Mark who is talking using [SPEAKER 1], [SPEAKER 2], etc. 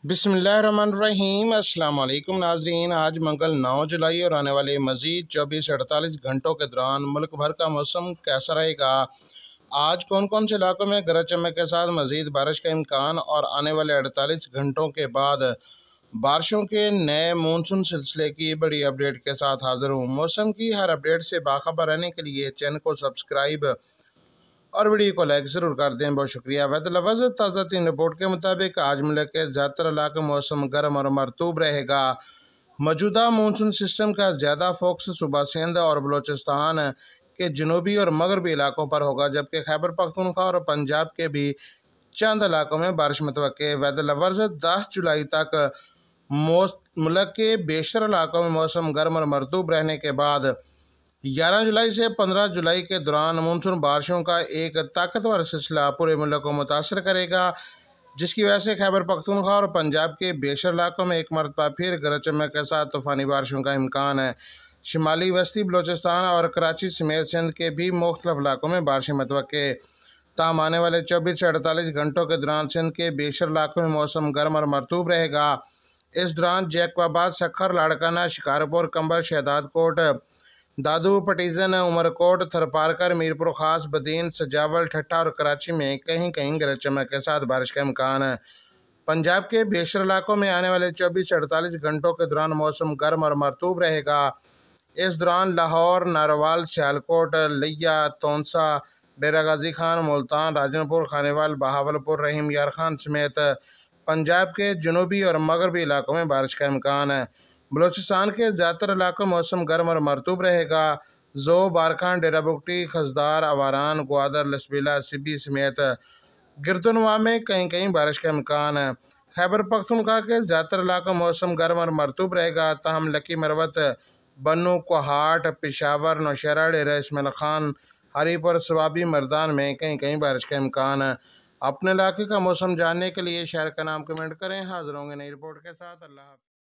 [SPEAKER 1] बिस्मिल्लाहिर्रहमानिर्रहीम। अस्सलाम वालेकुम नाज़रीन। आज मंगल 9 जुलाई और आने वाले मज़ीद 24 से 48 घंटों के दौरान मुल्क भर का मौसम कैसा रहेगा, आज कौन कौन से इलाकों में गरज चमक के साथ मज़ीद बारिश का इम्कान और आने वाले 48 घंटों के बाद बारिशों के नए मानसून सिलसिले की बड़ी अपडेट के साथ हाज़िर हूँ। मौसम की हर अपडेट से बाखबर रहने के लिए चैनल को सब्सक्राइब और वीडियो को लाइक ज़रूर कर दें। बहुत शुक्रिया। वेदर लफ्ज़ ताज़ा तीन रिपोर्ट के मुताबिक आज मुल्क के ज़्यादातर इलाके मौसम गर्म और मरतूब रहेगा। मौजूदा मानसून सिस्टम का ज़्यादा फोकस सूबा सिंध और बलूचिस्तान के जनूबी और मगरबी इलाकों पर होगा, जबकि खैबर पख्तूनख्वा और पंजाब के भी चंद इलाकों में बारिश मुतवक्के। वेदर लफ्ज़ 10 जुलाई तक मुल्क के बेशतर इलाकों में मौसम गर्म और मरतूब रहने के बाद 11 जुलाई से 15 जुलाई के दौरान मानसून बारिशों का एक ताकतवर सिलसिला पूरे मुल्क को मुतासर करेगा, जिसकी वजह से खैबर पख्तूनख्वा और पंजाब के बेशतर इलाकों में एक मरतबा फिर गरज चमक के साथ तूफ़ानी बारिशों का इम्कान है। शुमाली वस्ती बलूचिस्तान और कराची समेत सिंध के भी मुख्तलिफ इलाकों में बारिशें मुतवक्के। ताहम आने वाले 24 से 48 घंटों के दौरान सिंध के बेशतर इलाकों में मौसम गर्म और मरतूब रहेगा। इस दौरान जैकबाबाद, सखर, लाड़काना, शिकारपुर, कंबल, शहदादकोट, दादू, पटीजन, उमरकोट, थरपारकर, मीरपुर खास, बदीन, सजावल, ठट्ठा और कराची में कहीं कहीं गरज चमक के साथ बारिश का इम्कान है। पंजाब के बेशतर इलाकों में आने वाले 24 से 48 घंटों के दौरान मौसम गर्म और मरतूब रहेगा। इस दौरान लाहौर, नारोवाल, सियालकोट, लिया, तोनसा, डेरा गाजी खान, मुल्तान, राजनपुर, खानेवाल, बहावलपुर, रहीम यार खान समेत पंजाब के जनूबी और मगरबी इलाकों में बारिश का इम्कान है। बलूचिस्तान के ज़्यादातर इलाकों में मौसम गर्म और मरतूब रहेगा। जो, बारखान, डेरा बुगटी, खजदार, अवारान, ग्वादर, लसबीला, सिबी समेत गिरदुनवा में कहीं कहीं बारिश का इम्कान है। खैबर पख्तूनख्वा के ज़्यादातर इलाकों में मौसम गर्म और मरतूब रहेगा। ताहम लकी, मरवत, बन्नू, कोहाट, पेशावर, नौशहरा, डेरा इसमाइल खान, हरीपुर, सवाबी, मर्दान में कहीं कहीं बारिश का इम्कान है। अपने इलाके का मौसम जानने के लिए शहर का नाम कमेंट करें। हाज़िर होंगे नई रिपोर्ट के साथ। अल्लाह हाफ़िज़।